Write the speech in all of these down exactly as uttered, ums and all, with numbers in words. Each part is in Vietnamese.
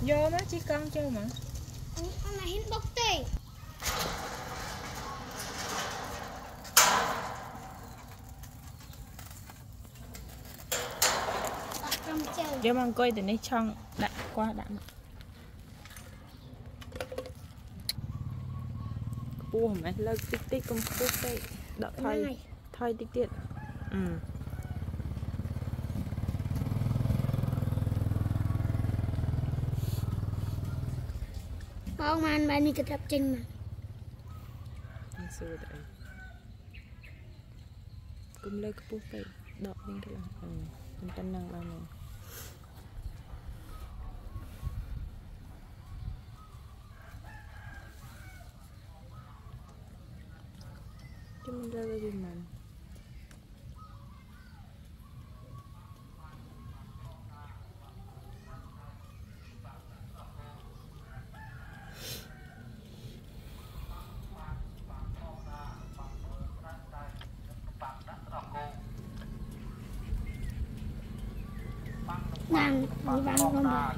vô má chỉ con chưa mà con này hết bốc tê vô mang coi từ đây trong đặt qua đạn cua mày lơ tích tích công cua tê đợi thôi thôi tích tiết ừ con mà anh bạn đi cái tập trình mà xưa đấy cũng lấy cái bút tê đợi lên cái là ừ mình tân năng bao này chứ mình ra cái gì mà nàng đi bán con bà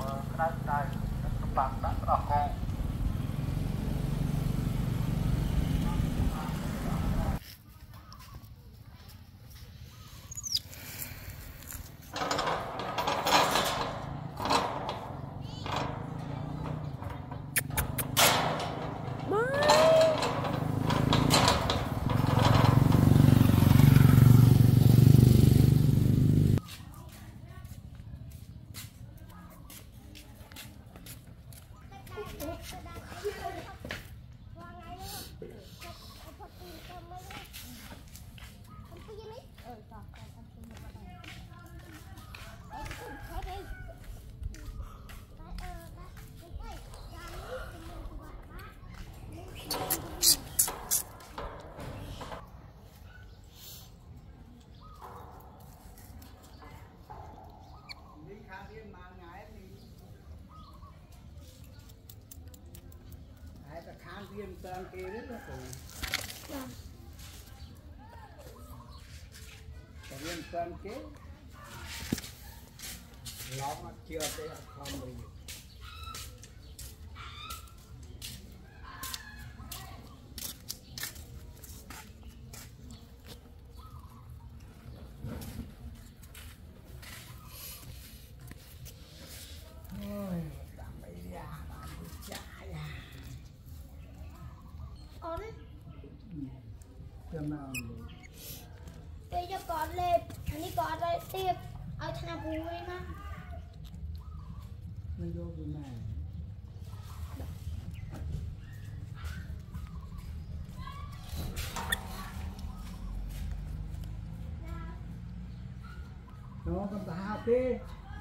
viên toàn kia rất là khổ. Cả viên toàn kia lóng chưa tới không bị bây giờ có lên anh đi có đây tiếp ở thằng nào vui mà nó vô cái này nó con tao kia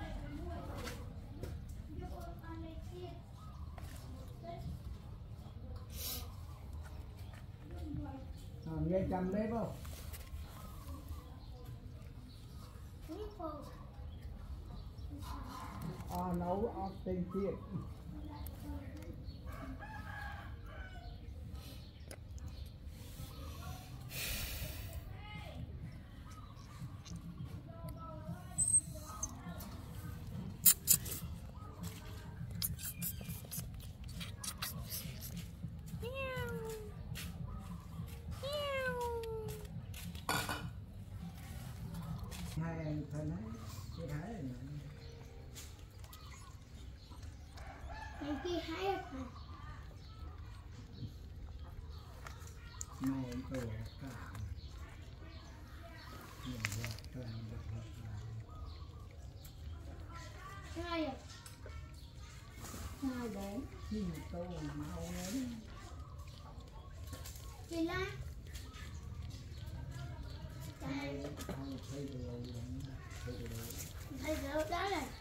nghe chăm đấy không? À, nấu ốc tinh khiết. Hai anh phải nói cái thái này này kia hai anh này anh tôi cả nhiều vật toàn được hợp lại hai à hai bốn nhưng mà tôi màu lớn gì lá hai hai thấy được thấy được đó này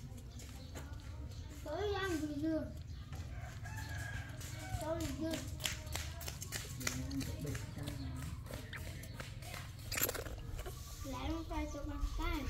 tới ăn gì chưa tới chưa lại nó phải cho bằng tay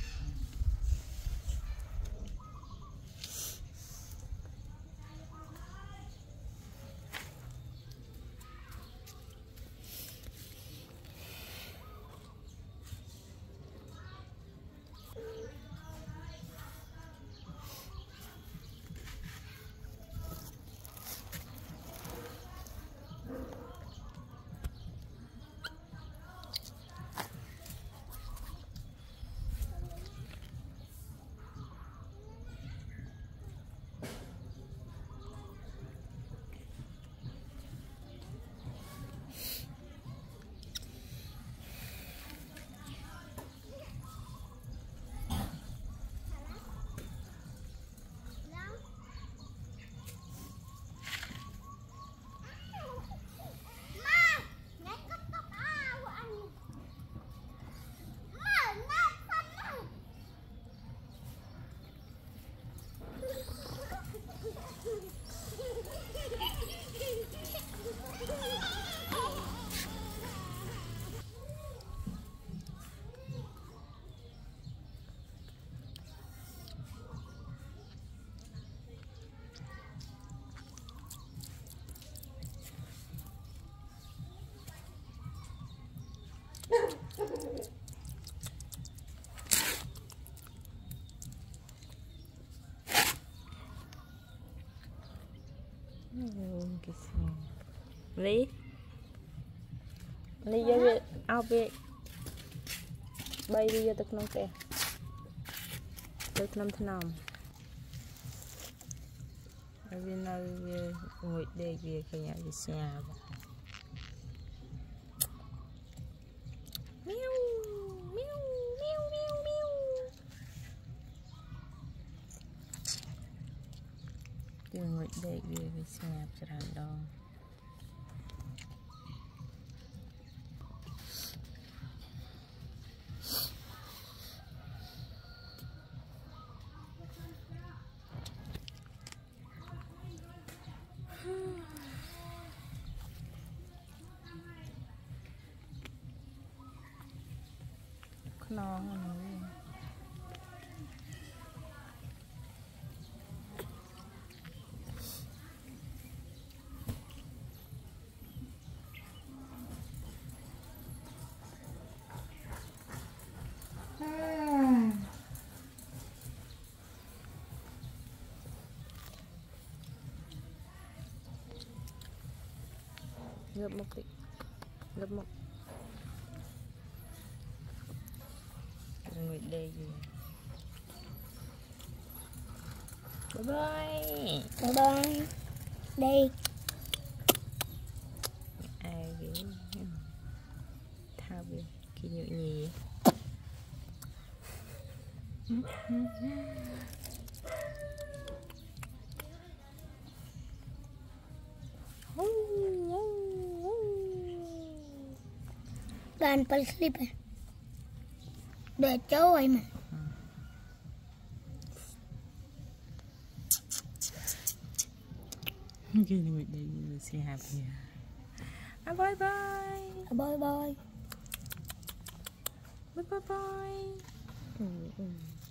lý lý vô việc ao việc bay đi vô tập nông tè tập nông thân nòng ở bên nào ngồi để việc cái nhà đi xe miêu miêu miêu miêu miêu cái ngồi để việc cái xe chả đâu non ngập một tí ngập một người đây gì bye bye bye bye đây ai vậy thao về kỷ niệm gì đoàn sleep để cháu ấy mà cái người đây người say happy à bye bye bye bye bye bye bye ừ, ừ.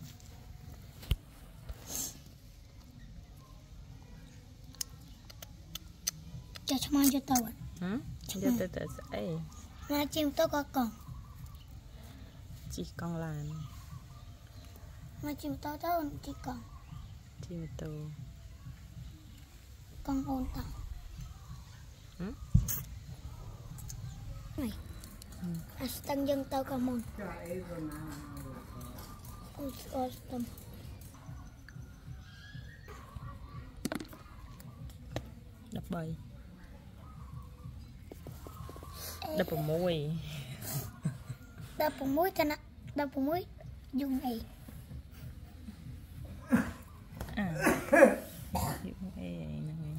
cho cho mang cho tao hả cho tao tao ấy mà chim tao có còn chỉ còn là mà chim tao tao chỉ còn chỉ một tàu con ôn tao hả này à tăng dân tao có môn ôi ôi tâm đập bay đập vào môi đập vào mũi cho nó đập vào mũi dùng này à dùng này này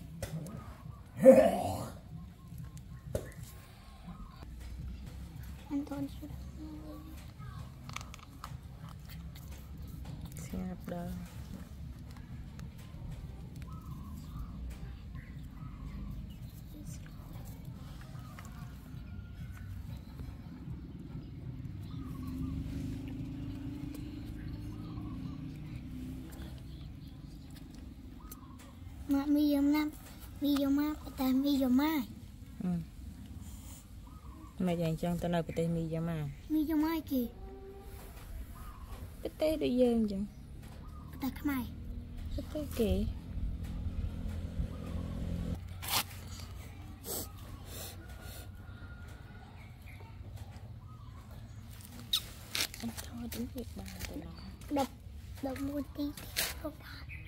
anh toàn suốt xe đó mà mi yom nam mi yom ma tại mi yom ma ừ mày dành cho tao nơi bê tê mi cho mà mi yom ma kì bê tê đi dơn chẳng tại cái mày bê tê kì anh thôi đến việc bà tụi nó đập đập một tí không phải